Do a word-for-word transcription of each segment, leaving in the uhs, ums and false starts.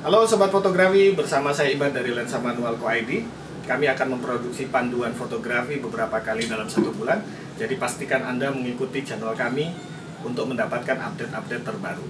Halo Sobat Fotografi, bersama saya Iban dari Lensa Manual Co I D. Kami akan memproduksi panduan fotografi beberapa kali dalam satu bulan. Jadi pastikan Anda mengikuti channel kami untuk mendapatkan update-update terbaru.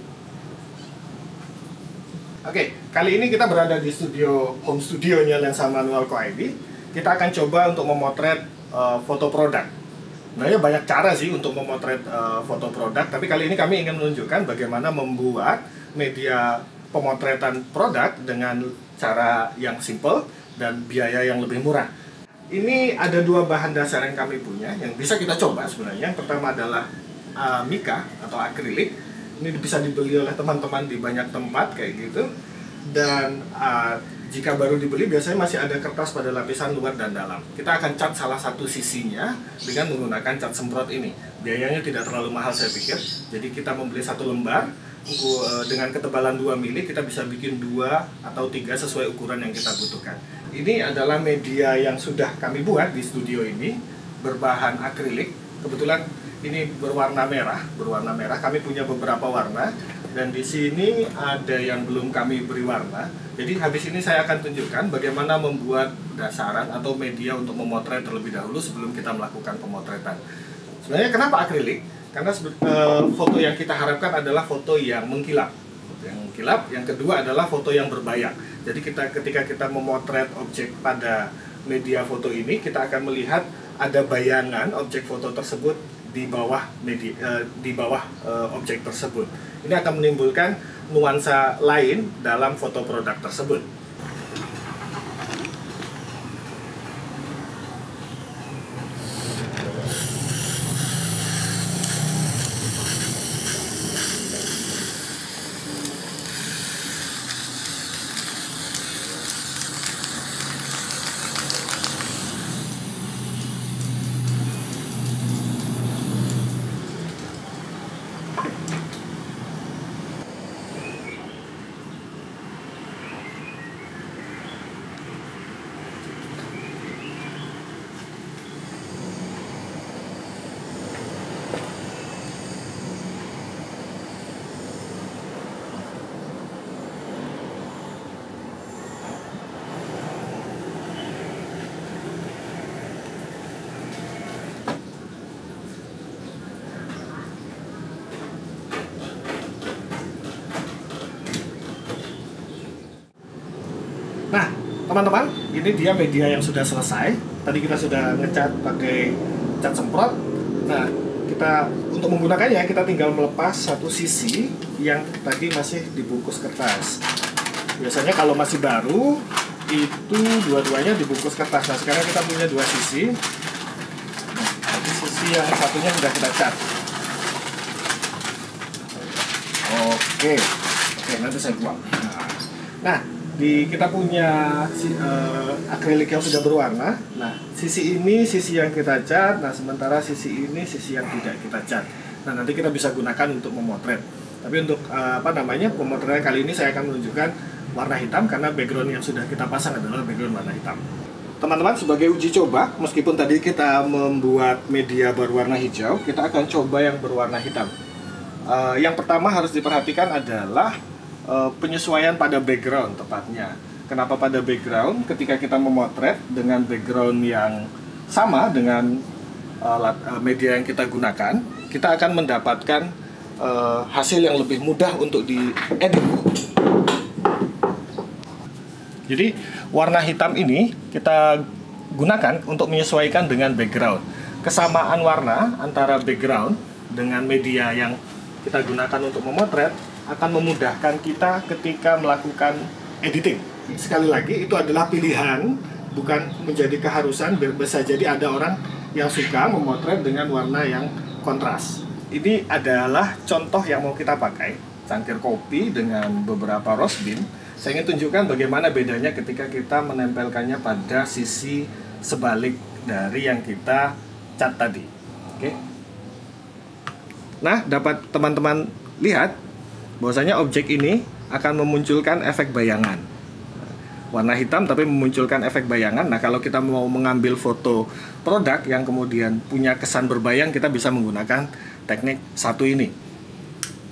Oke, kali ini kita berada di studio home studionya Lensa Manual Co I D. Kita akan coba untuk memotret uh, foto produk. Sebenarnya banyak cara sih untuk memotret uh, foto produk, tapi kali ini kami ingin menunjukkan bagaimana membuat media pemotretan produk dengan cara yang simple dan biaya yang lebih murah. Ini ada dua bahan dasar yang kami punya yang bisa kita coba sebenarnya. Yang pertama adalah uh, mica atau akrilik. Ini bisa dibeli oleh teman-teman di banyak tempat kayak gitu. Dan uh, jika baru dibeli biasanya masih ada kertas pada lapisan luar dan dalam. Kita akan cat salah satu sisinya dengan menggunakan cat semprot ini. Biayanya tidak terlalu mahal saya pikir. Jadi kita membeli satu lembar dengan ketebalan dua mili, kita bisa bikin dua atau tiga sesuai ukuran yang kita butuhkan. Ini adalah media yang sudah kami buat di studio ini, berbahan akrilik. Kebetulan ini berwarna merah, berwarna merah. Kami punya beberapa warna dan di sini ada yang belum kami beri warna. Jadi habis ini saya akan tunjukkan bagaimana membuat dasaran atau media untuk memotret terlebih dahulu sebelum kita melakukan pemotretan. Sebenarnya kenapa akrilik? Karena uh, foto yang kita harapkan adalah foto yang mengkilap, yang mengkilap. Yang kedua adalah foto yang berbayang. Jadi kita ketika kita memotret objek pada media foto ini, kita akan melihat ada bayangan objek foto tersebut di bawah media, uh, di bawah uh, objek tersebut. Ini akan menimbulkan nuansa lain dalam foto produk tersebut. Nah, teman-teman, ini dia media yang sudah selesai. Tadi kita sudah ngecat pakai cat semprot. Nah, kita untuk menggunakannya kita tinggal melepas satu sisi yang tadi masih dibungkus kertas. Biasanya kalau masih baru itu dua-duanya dibungkus kertas. Nah, sekarang kita punya dua sisi. Nah, tadi sisi yang satunya sudah kita cat. Oke, oke nanti saya buang. Nah, di kita punya si, uh, akrilik yang sudah berwarna. Nah, sisi ini sisi yang kita cat. Nah, sementara sisi ini sisi yang tidak kita cat. Nah, nanti kita bisa gunakan untuk memotret. Tapi untuk uh, apa namanya pemotretan kali ini saya akan menunjukkan warna hitam karena background yang sudah kita pasang adalah background warna hitam. Teman-teman, sebagai uji coba, meskipun tadi kita membuat media berwarna hijau, kita akan coba yang berwarna hitam. Uh, yang pertama harus diperhatikan adalah Uh, penyesuaian pada background tepatnya. Kenapa pada background? Ketika kita memotret dengan background yang sama dengan uh, media yang kita gunakan, kita akan mendapatkan uh, hasil yang lebih mudah untuk diedit. Jadi warna hitam ini kita gunakan untuk menyesuaikan dengan background. Kesamaan warna antara background dengan media yang kita gunakan untuk memotret akan memudahkan kita ketika melakukan editing. Sekali lagi, itu adalah pilihan, bukan menjadi keharusan. Bisa jadi ada orang yang suka memotret dengan warna yang kontras. Ini adalah contoh yang mau kita pakai, cangkir kopi dengan beberapa rose bean. Saya ingin tunjukkan bagaimana bedanya ketika kita menempelkannya pada sisi sebalik dari yang kita cat tadi. Oke. Nah, dapat teman-teman lihat bahwasanya objek ini akan memunculkan efek bayangan. Warna hitam tapi memunculkan efek bayangan. Nah, kalau kita mau mengambil foto produk yang kemudian punya kesan berbayang, kita bisa menggunakan teknik satu ini.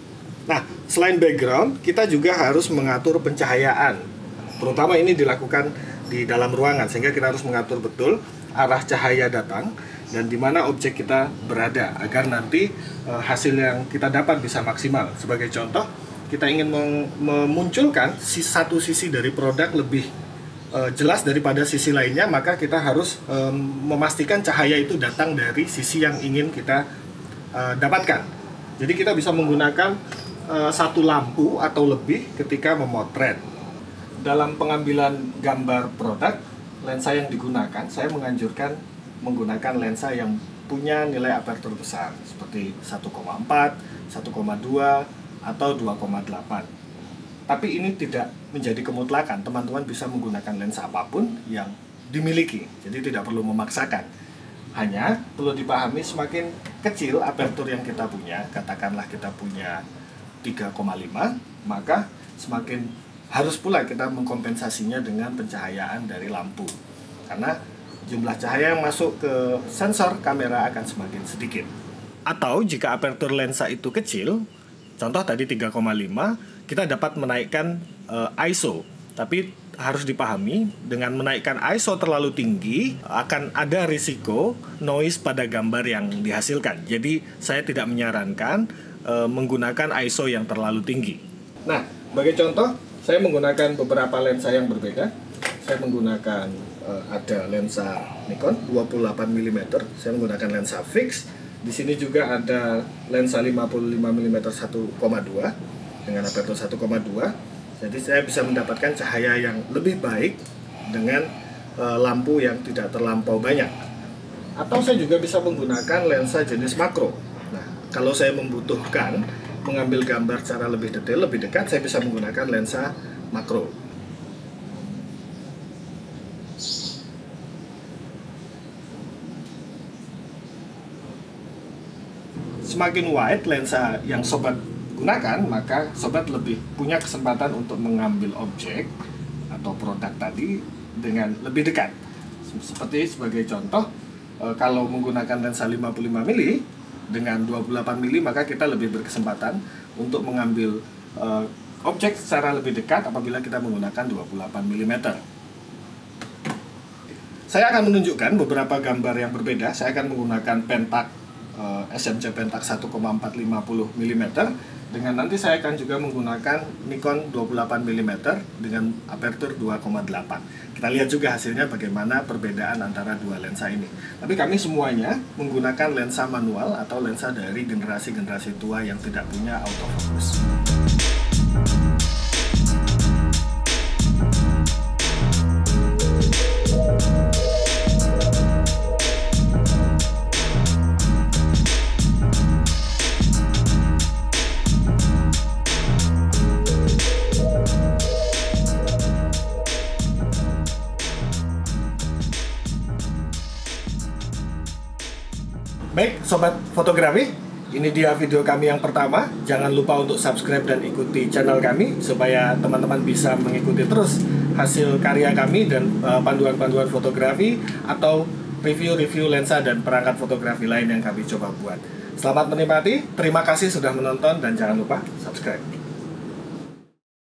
Nah, selain background, kita juga harus mengatur pencahayaan. Terutama ini dilakukan di dalam ruangan, sehingga kita harus mengatur betul arah cahaya datang dan di mana objek kita berada, agar nanti e, hasil yang kita dapat bisa maksimal. Sebagai contoh, kita ingin memunculkan satu sisi dari produk lebih e, jelas daripada sisi lainnya, maka kita harus e, memastikan cahaya itu datang dari sisi yang ingin kita e, dapatkan. Jadi kita bisa menggunakan e, satu lampu atau lebih ketika memotret. Dalam pengambilan gambar produk, lensa yang digunakan, saya menganjurkan menggunakan lensa yang punya nilai aperture besar, seperti satu koma empat, satu koma dua, atau dua koma delapan. Tapi ini tidak menjadi kemutlakan, teman-teman bisa menggunakan lensa apapun yang dimiliki, jadi tidak perlu memaksakan. Hanya perlu dipahami, semakin kecil aperture yang kita punya, katakanlah kita punya tiga koma lima, maka semakin harus pula kita mengkompensasinya dengan pencahayaan dari lampu, karena jumlah cahaya yang masuk ke sensor kamera akan semakin sedikit. Atau jika aperture lensa itu kecil, contoh tadi tiga koma lima, kita dapat menaikkan uh, I S O. Tapi harus dipahami, dengan menaikkan I S O terlalu tinggi akan ada risiko noise pada gambar yang dihasilkan. Jadi saya tidak menyarankan uh, menggunakan I S O yang terlalu tinggi. Nah, sebagai contoh, saya menggunakan beberapa lensa yang berbeda. Saya menggunakan uh, ada lensa Nikon dua puluh delapan milimeter, saya menggunakan lensa fix. Di sini juga ada lensa lima puluh lima milimeter satu koma dua dengan aperture satu koma dua. Jadi saya bisa mendapatkan cahaya yang lebih baik dengan uh, lampu yang tidak terlampau banyak. Atau saya juga bisa menggunakan lensa jenis makro. Nah, kalau saya membutuhkan mengambil gambar secara lebih detail, lebih dekat, saya bisa menggunakan lensa makro. Semakin wide lensa yang sobat gunakan, maka sobat lebih punya kesempatan untuk mengambil objek atau produk tadi dengan lebih dekat. Seperti sebagai contoh, kalau menggunakan lensa lima puluh lima milimeter dengan dua puluh delapan milimeter, maka kita lebih berkesempatan untuk mengambil uh, objek secara lebih dekat apabila kita menggunakan dua puluh delapan milimeter. Saya akan menunjukkan beberapa gambar yang berbeda. Saya akan menggunakan Pentax uh, S M C Pentax satu koma empat lima puluh milimeter, dengan nanti saya akan juga menggunakan Nikon dua puluh delapan milimeter dengan aperture dua koma delapan. Kita lihat juga hasilnya bagaimana perbedaan antara dua lensa ini. Tapi kami semuanya menggunakan lensa manual atau lensa dari generasi-generasi tua yang tidak punya autofocus. Baik, sobat fotografi, ini dia video kami yang pertama. Jangan lupa untuk subscribe dan ikuti channel kami supaya teman-teman bisa mengikuti terus hasil karya kami dan panduan-panduan fotografi atau review-review lensa dan perangkat fotografi lain yang kami coba buat. Selamat menikmati, terima kasih sudah menonton dan jangan lupa subscribe.